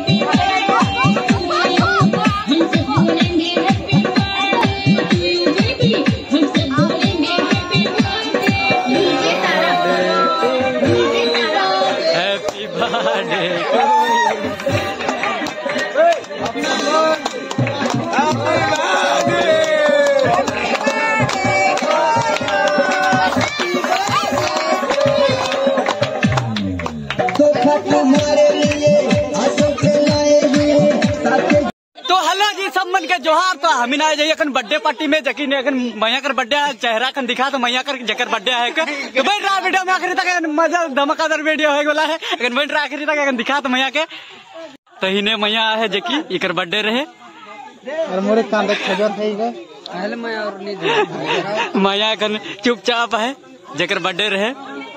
जोहार तो हम ना जाइए बर्थडे पार्टी में जकी ने मैया कर बर्थडे चेहरा कन दिखा तो मैया कर जकर बर्थडे है तो बैठ रहा वीडियो में आखिरी तक मजा धमाकेदार वीडियो है बोला है अगर बैठ रहा आखिरी तक दिखा तो मैया के तो ही ने मैया है जकी इकर बर्थडे रहे और मोरे कांदा खजर है इधर पहले मैया और नहीं मैया कन चुपचाप है जकर बर्थडे रहे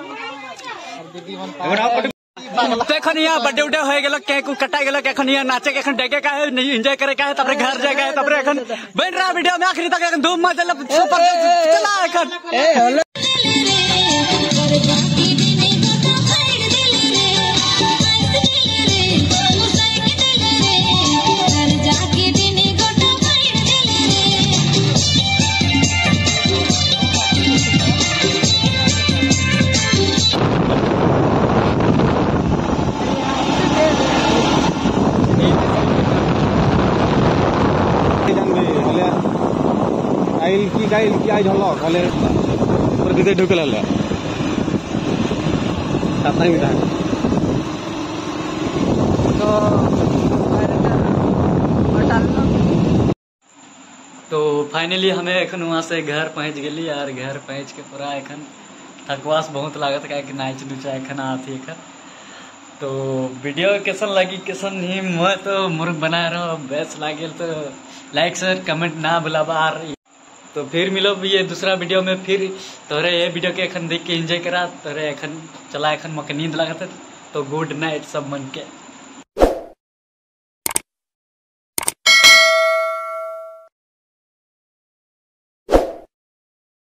तो एखन यहाँ बर्थडे उडे हो गेल केक कटा गेल एखन यहाँ नाचे के एखन डेके का है नहीं एंजॉय करे का है तब घर जाए का है तब एखन बन रहा वीडियो में आखिरी तक धूम मचल सुपर चला एखन आइल की आई झलक हले पर बिदे ढुकल हले साथाई मिटा तो फाइनली हमें एखन वहाँ से घर पहुँच गई और घर पहुँच के पूरा एखन थकवास बहुत लागत का नाच नुचा एखन आती एखन तो वीडियो कैसन लगी कैसन नहीं मैं तो मुर्ग बना रहा बेस्ट लगे तो लाइक शेयर कमेंट ना भुलाबा तो फिर मिलो ये दूसरा वीडियो में फिर तोरे ये वीडियो के एखन देख के एंजॉय करा तोरे एखन चला एखन मके नींद लागत तो गुड नाइट सब मन के।